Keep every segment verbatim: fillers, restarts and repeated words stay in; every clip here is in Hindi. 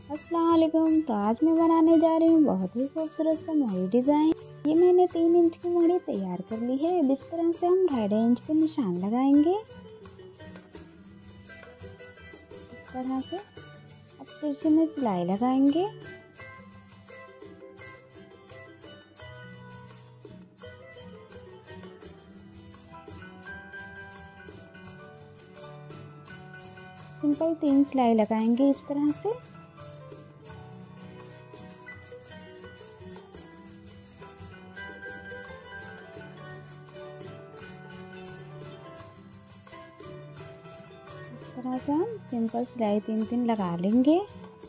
अस्सलाम वालेकुम। तो आज मैं बनाने जा रही हूँ बहुत ही खूबसूरत सा मोहरी डिज़ाइन। ये मैंने तीन इंच की मोहरी तैयार कर ली है। अब इस तरह से हम ढाई ढाई इंच पे निशान लगाएंगे इस तरह से। अब तिरछे में सिलाई लगाएंगे। सिंपल तीन सिलाई लगाएंगे इस तरह से। इस तरह से हम सिंपल सिलाई तीन तीन लगा लेंगे।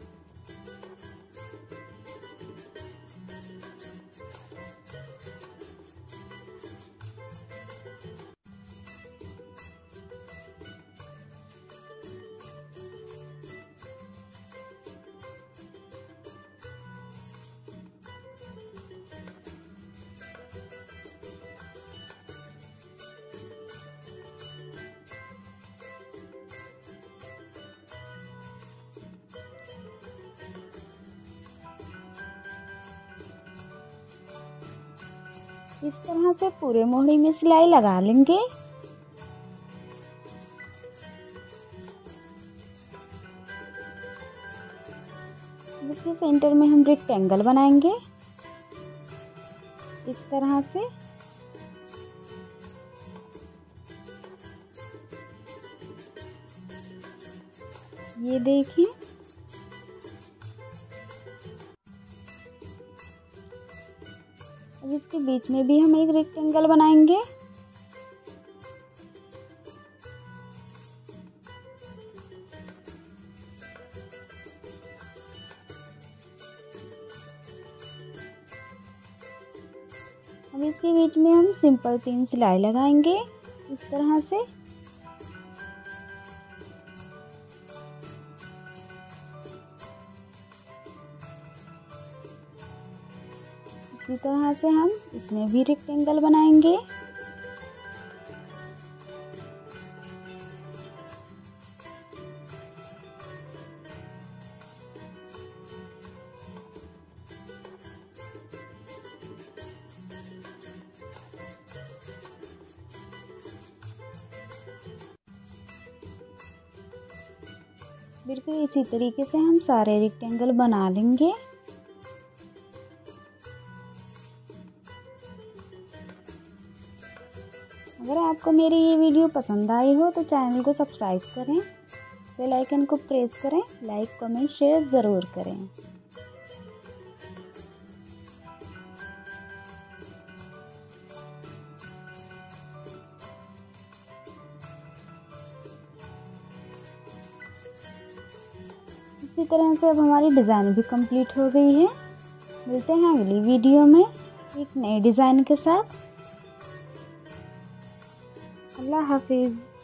इस तरह से पूरे मोहरी में सिलाई लगा लेंगे। इसके सेंटर में हम रेक्टेंगल बनाएंगे इस तरह से। ये देखिए, अब इसके बीच में भी हम एक रेक्टेंगल बनाएंगे। अब इसके बीच में हम सिंपल तीन सिलाई लगाएंगे इस तरह से। इसी तरह से हम इसमें भी रेक्टेंगल बनाएंगे। बिल्कुल इसी तरीके से हम सारे रेक्टेंगल बना लेंगे। अगर आपको मेरी ये वीडियो पसंद आई हो तो चैनल को सब्सक्राइब करें, बेल आइकन को प्रेस करें, लाइक कमेंट शेयर ज़रूर करें। इसी तरह से अब हमारी डिज़ाइन भी कंप्लीट हो गई है। मिलते हैं अगली वीडियो में एक नए डिज़ाइन के साथ। अल्लाह हाफिज़।